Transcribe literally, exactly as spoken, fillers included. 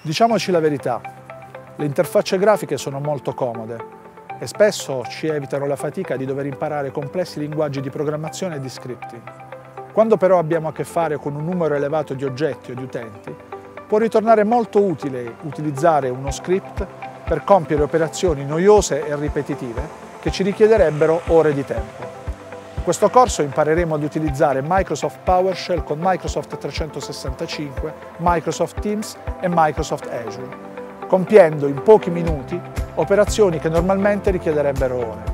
Diciamoci la verità, le interfacce grafiche sono molto comode e spesso ci evitano la fatica di dover imparare complessi linguaggi di programmazione e di scripting. Quando però abbiamo a che fare con un numero elevato di oggetti o di utenti, può ritornare molto utile utilizzare uno script per compiere operazioni noiose e ripetitive che ci richiederebbero ore di tempo. In questo corso impareremo ad utilizzare Microsoft PowerShell con Microsoft trecentosessantacinque, Microsoft Teams e Microsoft Azure, compiendo in pochi minuti operazioni che normalmente richiederebbero ore.